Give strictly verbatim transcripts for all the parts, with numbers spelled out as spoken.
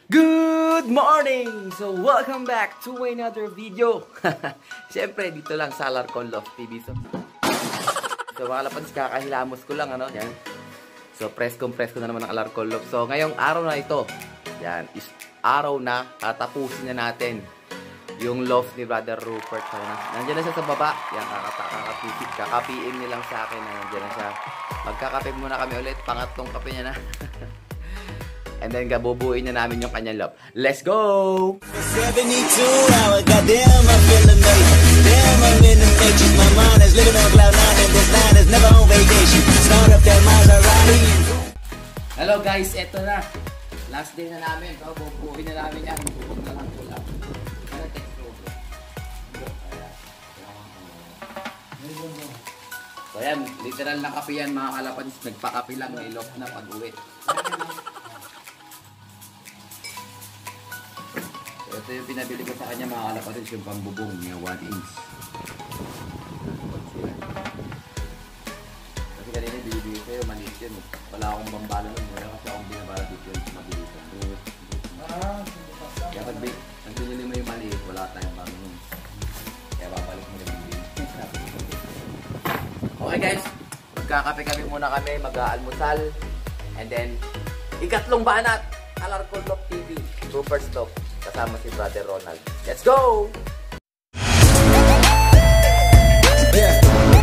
Good morning! So, welcome back to another video. Siyempre, dito lang sa Alarcon Love T V. So, so mga kalapads, kakahilamos ko lang, ano, yan. So, press-com, press ko na naman ang Alarcon Love. So, ngayong araw na ito, yan, is araw na, tatapusin na natin yung love ni Brother Rupert. So, nandiyan na siya sa baba. Yan, kakapipit, kakapiin niya lang sa akin. Nandiyan na siya. Magkakape muna kami ulit. Pangatlong kape niya na. And then, gabubuin na namin yung kanyang love. Let's go! seventy-two hours, goddamn, I feel amazing. Damn, I'm in the matrix. My mind is living on cloud nine, and this line is never on vacation. Start up that Maserati. Hello guys, eto na. Last day na namin. So, bubuin na namin yan. Bubuin na lang po lang. Ano text ko? So, yan. Literal na kape yan, mga kalapads. Nagpakape lang. May love na pag-uwi. Ito yung pinabili ko sa kanya, mga kalapads, yung pambubong niya, one inch. Kasi kanina binibigay sa'yo, maliit yun. Wala akong bambala nun, wala kasi akong binabala dito yung mabilis. Kaya pag binili mo yung maliit, wala tayong balo nun. Kaya babalik mo yung maliit. Okay guys, magkakape-kape muna kami, mag-aalmusal. And then, ikatlong banat, Alarcon Love T V, Super Stop. Kasama si Brother Ronald. Let's go! Yeah.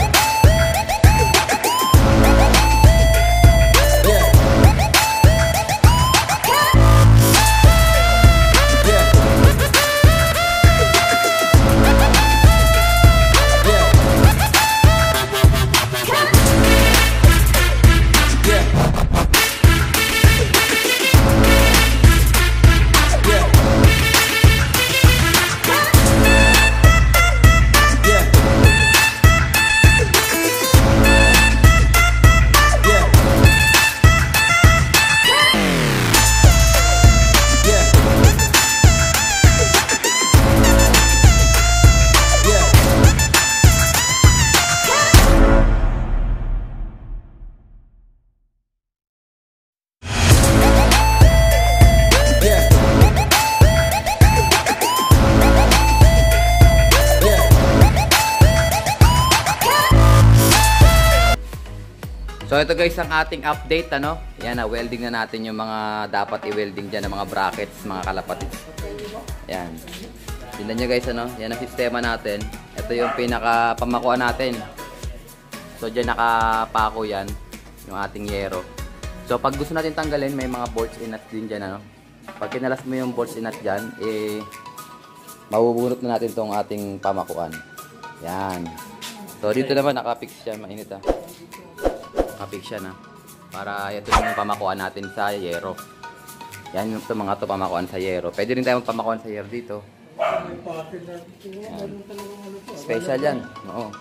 So ito guys ang ating update, ano. Yan na, welding na natin yung mga dapat i-welding dyan, ng mga brackets, mga kalapatids. Yan. Tingnan nyo guys, ano. Yan ang sistema natin. Ito yung pinaka pamakuan natin. So dyan nakapako yan, yung ating yero. So pag gusto natin tanggalin, may mga bolts and nuts din dyan, ano. Pag kinalas mo yung bolts and nuts dyan, eh, mabubunot na natin tong ating pamakuan. Yan. So dito naman nakapix siya, mainit ah. Nakapix siya na. Para ito yung pamakuan natin sa yero. Yan yung mga ito pamakuan sa yero. Pwede rin tayo magpamakuan sa yero dito. Yan. Special yan. Oo.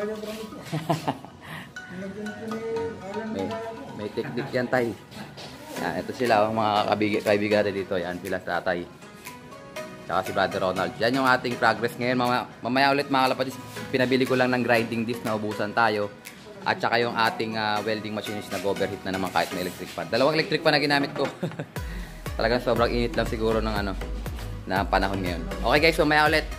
may, may technique yan tay. Yan, ito sila ang mga kaibigan dito. Yan sila sa tatay. Tsaka si Brother Ronald. Yan yung ating progress ngayon. Mamaya, mamaya ulit mga kalapatis, pinabili ko lang ng grinding disc na ubusan tayo. At saka yung ating uh, welding machine is nag-overheat na naman kahit may electric fan. Dalawang electric fan na ginamit ko. Talagang sobrang init lang siguro ng ano, na panahon ngayon. Okay guys, mamaya ulit.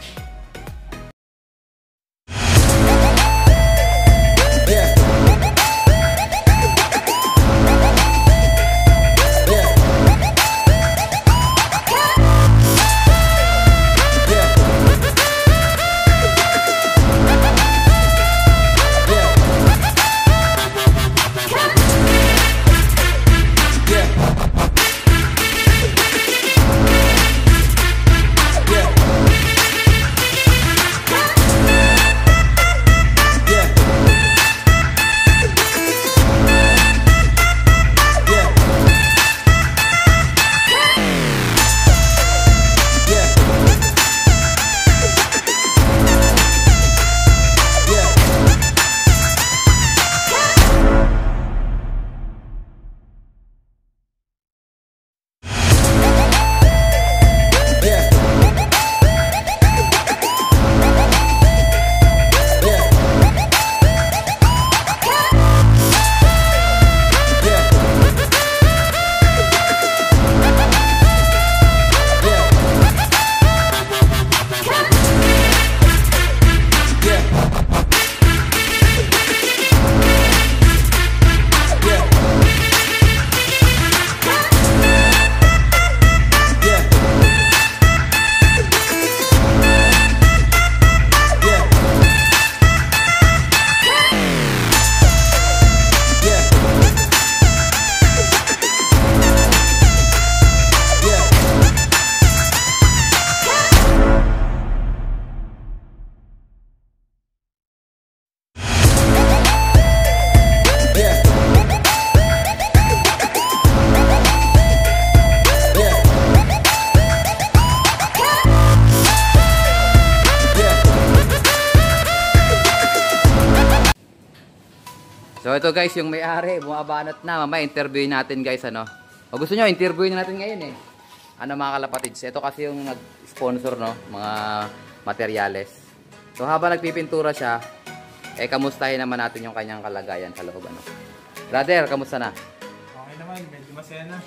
So ito guys, yung may-ari, bumabanat na. Mamaya interviewin natin guys, ano. O gusto nyo, interviewin natin ngayon eh. Ano mga kalapatids, ito kasi yung nag-sponsor, no, mga materyales. So habang nagpipintura siya, eh kamustahin naman natin yung kanyang kalagayan sa loob, ano. Brother, kamusta na? Okay naman, medyo masaya na.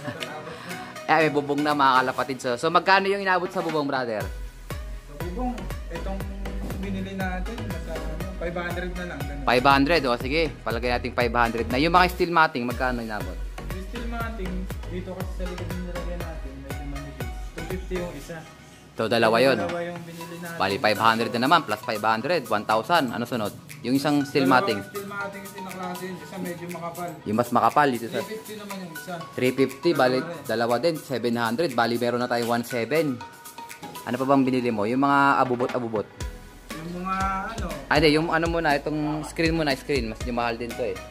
Eh, may bubong na mga kalapatids. So, so magkano yung inabot sa bubong, brother? So, bubong, itong binili natin, nasa ano, five hundred na lang. Ganun. five hundred, o sige, palagay natin five hundred na. Yung mga steel matting, magkano inabot? Yung steel matting, dito kasi sa likod yung nilagyan natin, medyo manipis. two fifty yung isa. So, dalawa yun. Dalawa yung binili natin. Bali, five hundred na naman, plus five hundred, one thousand. Ano sunod? Yung isang steel matting. Dalawang steel matting yung tinaklase yun, isa medyo makapal. Yung mas makapal dito sa three fifty naman yung isa. three fifty, bali, dalawa din, seven hundred. Bali, meron na tayong one seven. Ano pa bang binili mo? Yung mga abubot-abubot. Yung mga ano, Ah, hindi, yung ano muna, itong screen muna, screen. Mas yung mahal din to eh.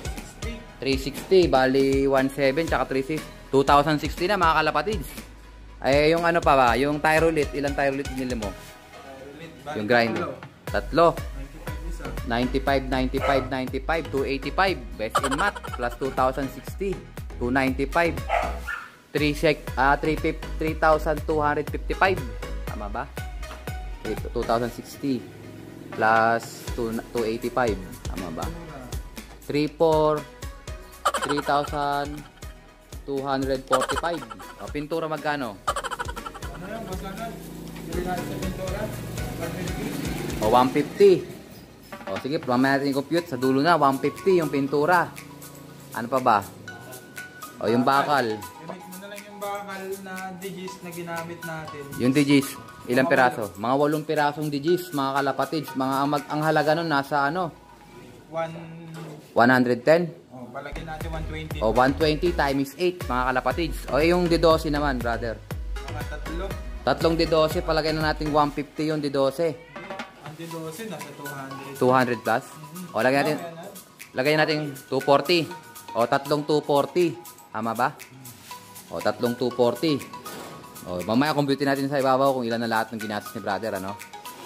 three sixty, bali one seven, tsaka three sixty. two thousand sixty na mga kalapatids. Ay, yung ano pa ba? Yung Tyrolit, ilang Tyrolit binili mo? Yung grinder. Tatlo. ninety-five, ninety-five, ninety-five, two eighty-five. Best in math. Plus two thousand sixty. two ninety-five. three sec, ah, three thousand two hundred fifty-five. Tama ba? two thousand sixty. Plus two eighty-five. Tama ba? three four. three thousand two hundred forty-five. O, pintura magkano? ano yung basagan? Bili natin sa pintura, one fifty. O, one fifty. O, sige, mamaya natin i-compute. Sa dulo na, one fifty yung pintura. Ano pa ba? O, yung bakal. I-make mo na lang yung bakal na digis na ginamit natin. Yung digis, ilang piraso? Mga walong pirasong digis, mga kalapatids. Mga ang, ang halaga nun nasa ano? One, one ten? oh, balagyan natin one twenty. O, one twenty times eight, mga kalapatids. O, yung D twelve naman, brother. Mga tatlo. Tatlong D twelve, palagay na natin one fifty yung D twelve. Ang D twelve nasa two hundred. two hundred plus. O, lagay natin, lagay natin two forty. O, tatlong two forty. Tama ba? O, tatlong two forty. O, mamaya compute natin sa ibabaw kung ilan na lahat ng ginastos ni brother, ano?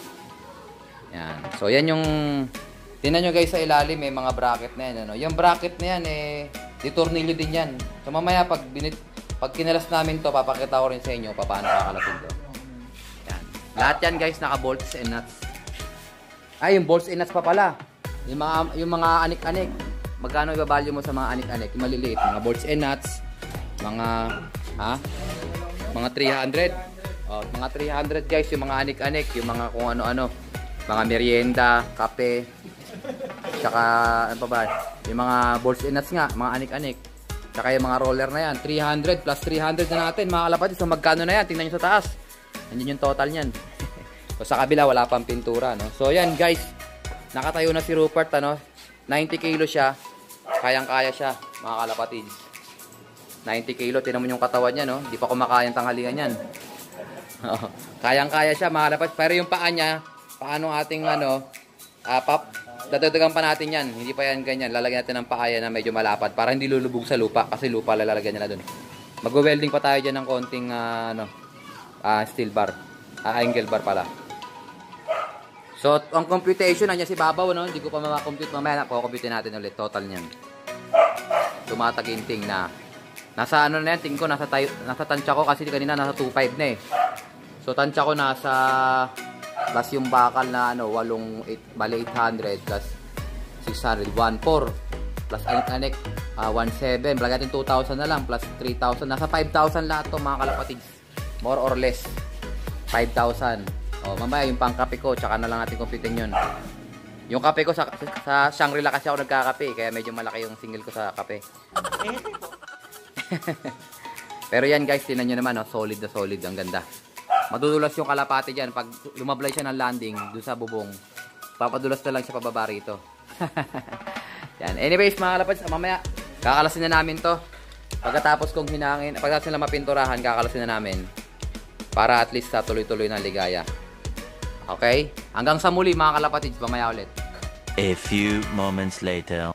Yan. So, yan yung... Tingnan nyo guys sa ilalim, may mga bracket na yan, ano? Yung bracket na yan, eh, di tornilyo din yan. So, mamaya, pag, binit, pag kinalas namin to, papakita ko rin sa inyo paano kakalapin to. Yan. Lahat yan guys, naka bolts and nuts. Ay, yung bolts and nuts pa pala. Yung mga, yung mga anik-anik. Magkano i-value mo sa mga anik-anik? Yung maliliit. Mga bolts and nuts. Mga, ha? Mga three hundred. Oh, mga three hundred guys, yung mga anik-anik. Yung mga kung ano-ano. Mga merienda, kape. Tsaka, ano pa ba? Yung mga bolts and nuts nga. Mga anik-anik. Tsaka yung mga roller na yan. three hundred plus three hundred na natin. Mga kalapatids. So, magkano na yan? Tingnan nyo sa taas. Nandiyan yung total nyan. So, sa kabila, wala pang pintura, no? So, yan guys. Nakatayo na si Rupert, ano? ninety kilo siya. Kayang-kaya siya, mga kalapatids. ninety kilo, tinan mo yung katawan niya, no? Hindi pa kumakain tanghalian yan. Kayang-kaya siya, mga kalapatids. Pero yung paa niya, paano ating, ano, uh, pap, dadagdagan pa natin yan. Hindi pa yan ganyan. Lalagyan natin ng paa yan na medyo malapad para hindi lulubog sa lupa. Kasi lupa lalagyan nila dun. Mag-welding pa tayo dyan ng konting, uh, ano, uh, steel bar. Uh, angle bar pala. So, ang computation, nandiyan si Babaw, no? Hindi ko pa mamakompute mamaya. Kukompute natin ulit. Total niyan. Tumataginting na. Nasa ano na yan? Tingin ko, nasa, tayo, nasa tansya ko kasi kanina nasa two five na eh. So, tansya ko nasa plus yung bakal na ano, walong, bali eight hundred plus six hundred, one four plus anik-anik, uh, one seven. Balagay natin two thousand na lang plus three thousand. Nasa five thousand lahat to mga kalapatids. More or less. five thousand. O, mamaya yung pangkape ko, tsaka na lang natin computin yun. Yung kape ko, sa, sa Shangri-La kasi ako nagkakape, kaya medyo malaki yung single ko sa kape. Pero yan guys, tinan nyo naman, oh, solid na solid, ang ganda. Madudulas yung kalapati dyan, pag lumablay siya ng landing, doon sa bubong, papadulas na lang siya pababa rito. Yan. Anyways, mga kalapads, mamaya, kakalasin na namin to. Pagkatapos kong hinangin, pagkatapos nila mapinturahan, kakalasin na namin. Para at least sa tuloy-tuloy na ligaya. Okay? Hanggang sa muli mga kalapatids, mamaya ulit. A few moments later.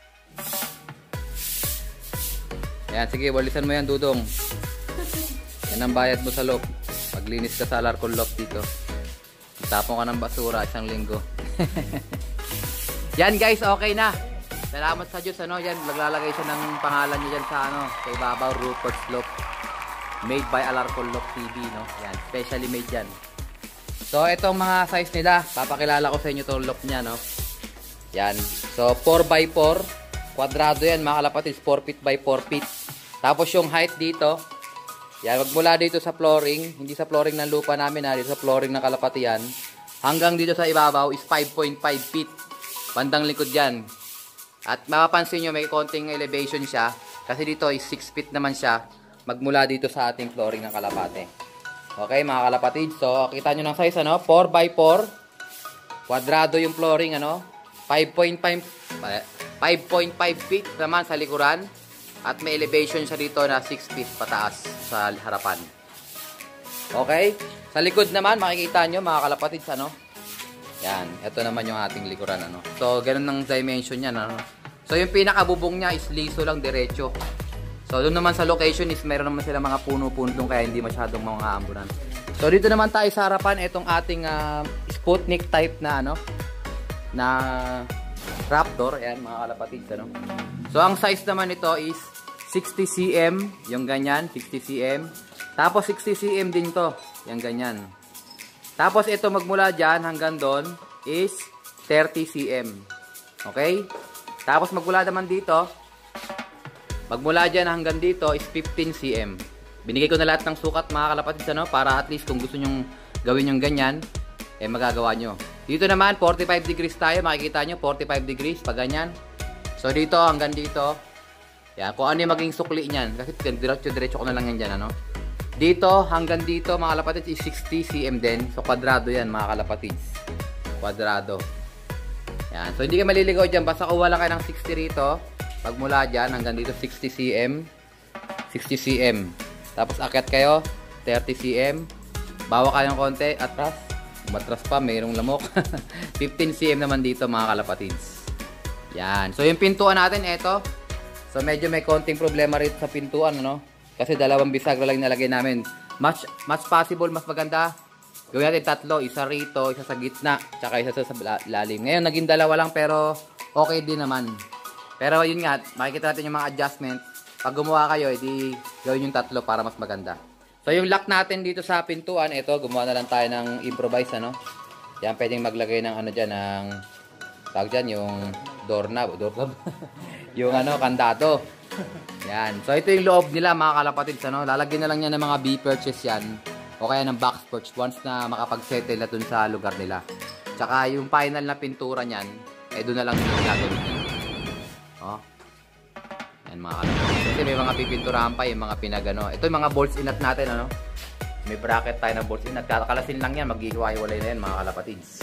Ayan, sige, walisan mo yan, Dudong. Yan ang bayad mo sa loop. Paglinis ka sa Alarcon Loop dito. Tapon ka ng basura isang linggo. Yan guys, okay na. Salamat sa Diyos, ano, yan, naglalagay siya ng pangalan niya dyan sa, ano, sa ibabaw, Rupert's Lock. Made by Alarcon Lock T V, no? Yan, specially made yan. So, itong mga size nila, papakilala ko sa inyo itong lock niya, no? Yan. So, four by four, kwadrado yan, mga kalapatids, four feet by four feet. Tapos yung height dito, yan, magmula dito sa flooring, hindi sa flooring ng lupa namin, ha, dito sa flooring ng kalapati yan, hanggang dito sa ibabaw is five point five feet. Bandang likod yan. At mapapansin nyo, may konting elevation siya. Kasi dito is six feet naman siya. Magmula dito sa ating flooring ng kalapate. Okay, mga kalapatid. So, kita nyo ng size, ano? four by four. Kwadrado yung flooring, ano? five point five feet naman sa likuran. At may elevation siya dito na six feet pataas sa harapan. Okay? Sa likod naman, makikita nyo, mga kalapatid, ano? Yan, ito naman yung ating likuran, ano. So, ganun ng dimension niya, ano. So, yung pinakabubong niya is liso lang, diretso. So, doon naman sa location is meron naman sila mga puno-puno doon, kaya hindi masyadong mga ambunan. So, dito naman tayo sa harapan, itong ating uh, Sputnik type na, ano, na Raptor. Ayan, mga kalapatids, ano. So, ang size naman nito is sixty centimeters, yung ganyan, sixty centimeters. Tapos, sixty centimeters din to, yung ganyan. Tapos ito magmula dyan hanggang doon is thirty centimeters. Okay? Tapos magmula naman dito, magmula dyan hanggang dito is fifteen centimeters. Binigay ko na lahat ng sukat, mga kalapatids, ano, para at least kung gusto nyong gawin yung ganyan, eh magagawa nyo. Dito naman, forty-five degrees tayo. Makikita nyo, forty-five degrees, pag ganyan. So dito hanggang dito, yan, kung ano yung maging sukli nyan. Kasi diretso-diretso ko na lang yan dyan, ano. Dito, hanggang dito, mga kalapatids, is sixty centimeters din. So, kwadrado yan, mga kalapatids. Kwadrado. Yan. So, hindi kayo maliligaw dyan. Basta kuha lang kayo ng sixty rito. Pagmula dyan, hanggang dito, sixty centimeters. sixty centimeters. Tapos, akyat kayo, thirty centimeters. Bawa kayo ng konti. Atras. Matras pa, mayroong lamok. fifteen centimeters naman dito, mga kalapatids. Yan. So, yung pintuan natin, eto. So, medyo may konting problema rito sa pintuan, ano? Kasi dalawang bisagra lang nalagay namin. Much, much possible, mas maganda. Gawin natin tatlo. Isa rito, isa sa gitna, tsaka isa sa lalim. Ngayon, naging dalawa lang, pero okay din naman. Pero yun nga, makikita natin yung mga adjustment. Pag gumawa kayo, edi gawin yung tatlo para mas maganda. So, yung lock natin dito sa pintuan, ito, gumawa na lang tayo ng improvise, ano. Yan, pwedeng maglagay ng ano dyan, ng, tawag dyan, yung doorknob, doorknob. Yung ano, kandado. Yan. So, ito yung loob nila, mga kalapatids, ano. Lalagyan na lang yan ng mga B-perches yan. O kaya ng box perch once na makapag-settle na dun sa lugar nila. Tsaka yung final na pintura niyan, eh doon na lang yung gagawin yan. Oh. Yan, mga kalapatids. Kasi may mga pipinturahan pa, yung mga pinagano. Ito yung mga bolts inat natin, ano. May bracket tayo na bolts inat. Kakalasin lang yan, mag-iiwalay na yan, mga kalapatids.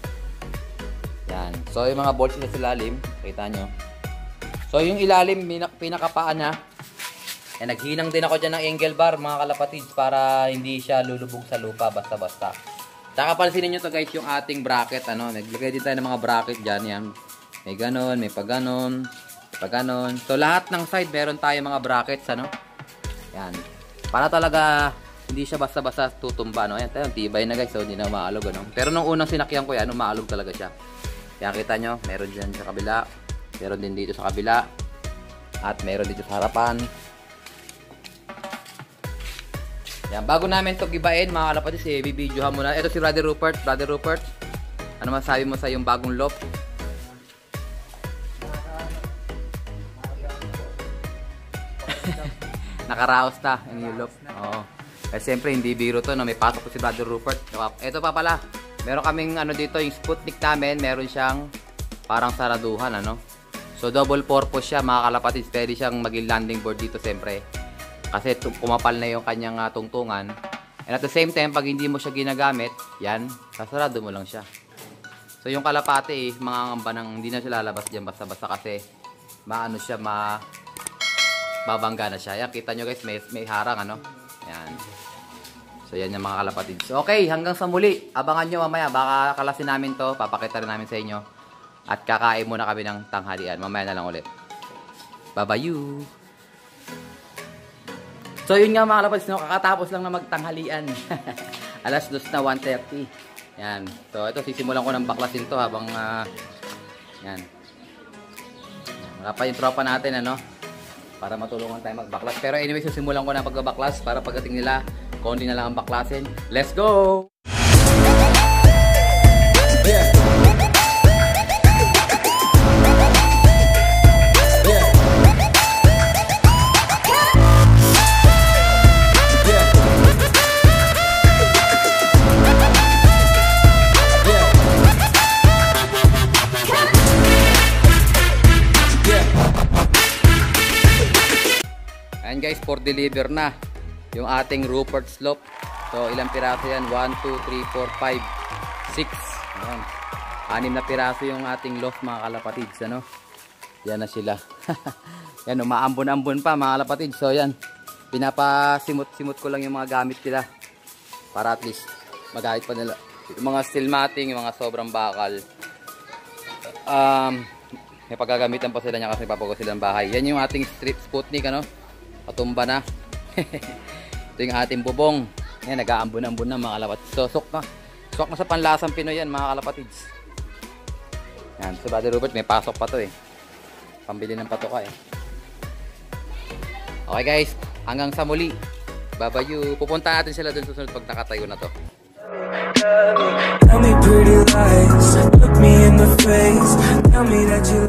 Yan. So, yung mga bolts inat sa lalim, kita nyo. So, yung ilalim, pinakapaan na, eh, naghinang din ako dyan ng angle bar, mga kalapatids, para hindi siya lulubog sa lupa, basta-basta. Tsaka pansinin nyo to guys, yung ating bracket, ano, naglagay din tayo ng mga bracket dyan, yan. May ganon, may paganon, may paganon. So, lahat ng side, meron tayo mga brackets, ano. Yan. Para talaga, hindi siya basta-basta tutumba, no. Yan, tayo, tibay na guys, so hindi na umaalog, ano. Pero nung unang sinakyan ko yan, umaalog talaga siya. Kaya kita nyo, meron dyan sa kabila. Meron din dito sa kabila. At meron dito sa harapan. Yan. Bago namin ito gibain, mga kalapatids, eh, bibidyohan muna. Ito si Brother Rupert. Brother Rupert, ano masabi mo sa yung bagong loft? Nakaraos na yung new loft. Oo. Kasi siyempre, hindi biro to, no? May pasok po si Brother Rupert. Ito pa pala. Meron kaming ano dito, yung Sputnik namin. Meron siyang parang saraduhan, ano? So, double purpose siya, mga kalapatids. Pwede siyang maging landing board dito, siyempre. Kasi kumapal na yung kanyang uh, tungtungan. And at the same time, pag hindi mo siya ginagamit, yan, sasarado mo lang siya. So, yung kalapate, eh, mga ngamba nang hindi na siya lalabas dyan basta-basta kasi maano siya, ma babangga na siya. Yan, kita nyo guys, may, may harang, ano? Yan. So, yan yung mga kalapatids. Okay, hanggang sa muli. Abangan nyo mamaya. Baka kalasin namin to. Papakita rin namin sa inyo. At kakain muna kami ng tanghalian. Mamaya na lang ulit. Bye-bye. So yun nga mga kalapatids, no? Kakatapos lang na magtanghalian. Alas dos na, one thirty. Yan. So ito, sisimulan ko ng baklasin to habang uh, yan. Mga pa yung tropa natin, ano? Para matulungan tayo magbaklas. Pero anyway, susimulan ko na pagbabaklas para pagdating nila, konti na lang ang baklasin. Let's go! Yeah. Ayan guys, for deliver na yung ating Rupert Slope. So ilang piraso yan? one, two, three, four, five, six. Ayan. Anim na piraso yung ating loft mga kalapatids. Ano? Yan na sila. Yan, umaambon-ambon pa mga kalapatids. So yan, pinapasimot-simot ko lang yung mga gamit nila. Para at least magahit pa nila. Yung mga steel matting, yung mga sobrang bakal. Um, may paggagamitan pa sila niya kasi papago sila ng bahay. Yan yung ating strip Sputnik, ano? Patumba na. Ito yung ating bubong. Yan, nag-aambon-ambon na mga kalapatids. So, sok na. Sok na sa panlasang Pinoy yan mga kalapatids. Yan, so Buddy Rupert, may pasok pa to eh. Pambili ng patoka eh. Okay guys, hanggang sa muli. Babayu. Pupunta natin sila dun susunod pag nakatayo na to. Tell me pretty lies, look me in the face, tell me that you